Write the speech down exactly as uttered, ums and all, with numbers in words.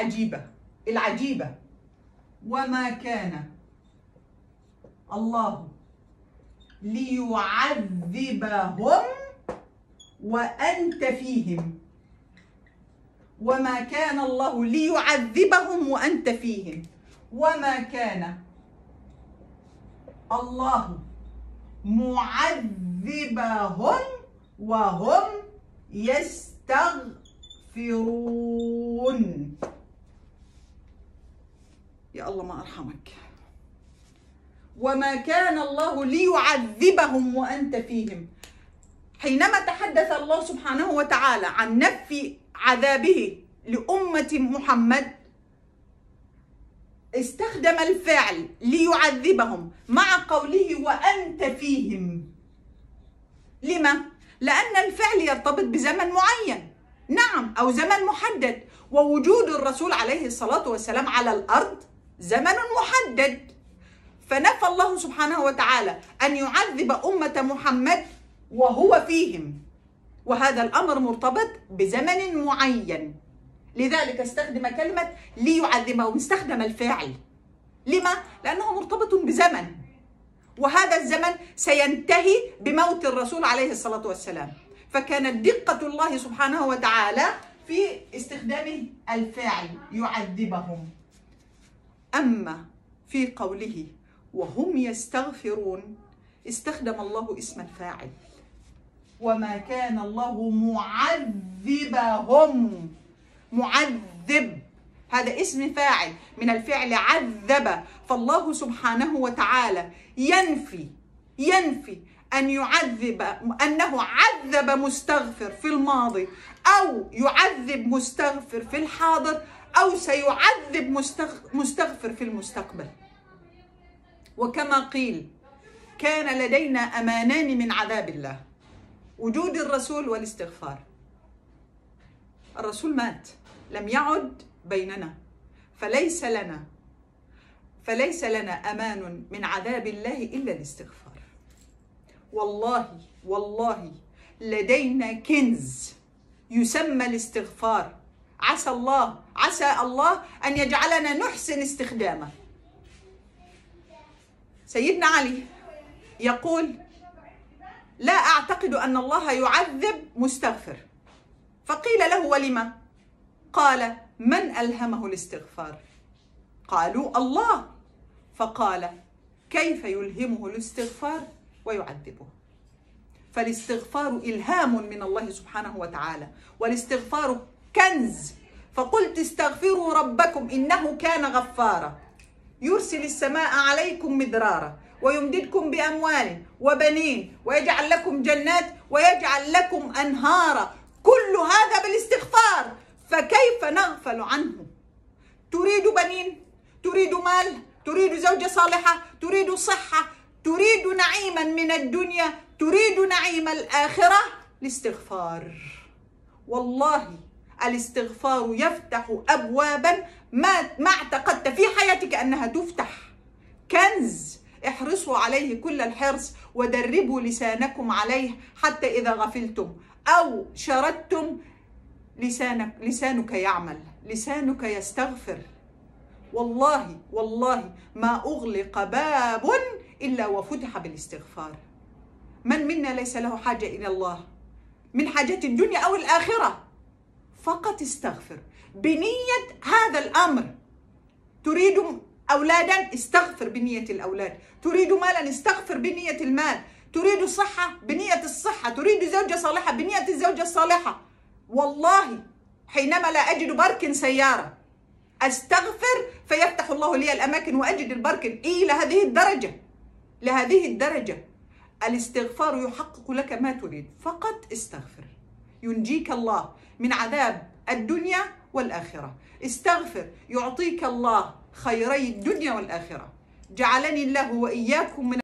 العجيبة العجيبة وما كان الله ليعذبهم وأنت فيهم، وما كان الله ليعذبهم وأنت فيهم، وما كان الله معذبهم وهم يستغفرون. يا الله ما أرحمك. وما كان الله ليعذبهم وأنت فيهم. حينما تحدث الله سبحانه وتعالى عن نفي عذابه لأمة محمد استخدم الفعل ليعذبهم مع قوله وأنت فيهم. لما؟ لأن الفعل يرتبط بزمن معين، نعم، أو زمن محدد، ووجود الرسول عليه الصلاة والسلام على الأرض زمن محدد، فنفى الله سبحانه وتعالى أن يعذب أمة محمد وهو فيهم، وهذا الأمر مرتبط بزمن معين، لذلك استخدم كلمة ليعذبهم، استخدم الفاعل. لما؟ لأنه مرتبط بزمن، وهذا الزمن سينتهي بموت الرسول عليه الصلاة والسلام، فكانت دقة الله سبحانه وتعالى في استخدام الفاعل يعذبهم. أما في قوله وهم يستغفرون استخدم الله اسم الفاعل، وما كان الله معذبهم. معذب هذا اسم فاعل من الفعل عذب، فالله سبحانه وتعالى ينفي ينفي أن يعذب، أنه عذب مستغفر في الماضي أو يعذب مستغفر في الحاضر أو سيعذب مستغفر في المستقبل. وكما قيل كان لدينا أمانان من عذاب الله: وجود الرسول والاستغفار. الرسول مات، لم يعد بيننا، فليس لنا فليس لنا أمان من عذاب الله إلا الاستغفار. والله والله لدينا كنز يسمى الاستغفار، عسى الله عسى الله أن يجعلنا نحسن استخدامه. سيدنا علي يقول: لا أعتقد أن الله يعذب مستغفر. فقيل له: ولما؟ قال: من ألهمه الاستغفار؟ قالوا: الله. فقال: كيف يلهمه الاستغفار ويعذبه؟ فالاستغفار إلهام من الله سبحانه وتعالى، والاستغفار كنز. فقلت استغفروا ربكم إنه كان غفارا يرسل السماء عليكم مدرارا ويمددكم بأموال وبنين ويجعل لكم جنات ويجعل لكم أنهارا، كل هذا بالاستغفار، فكيف نغفل عنه؟ تريد بنين، تريد مال، تريد زوجة صالحة، تريد صحة، تريد نعيما من الدنيا، تريد نعيم الآخرة، الاستغفار. والله الاستغفار يفتح أبوابا ما ما اعتقدت في حياتك أنها تفتح. كنز، احرصوا عليه كل الحرص ودربوا لسانكم عليه، حتى إذا غفلتم أو شردتم لسانك لسانك يعمل، لسانك يستغفر. والله والله ما أغلق باب إلا وفتح بالاستغفار. من منا ليس له حاجة إلى الله من حاجة الدنيا أو الآخرة؟ فقط استغفر بنية هذا الأمر. تريد أولادا، استغفر بنية الأولاد. تريد مالا، استغفر بنية المال. تريد صحة، بنية الصحة. تريد زوجة صالحة، بنية الزوجة الصالحة. والله حينما لا أجد باركن سيارة أستغفر فيفتح الله لي الأماكن وأجد الباركن. إيه لهذه الدرجة، لهذه الدرجة الاستغفار يحقق لك ما تريد. فقط استغفر ينجيك الله من عذاب الدنيا والآخرة. استغفر يعطيك الله خيري الدنيا والآخرة. جعلني الله وإياكم من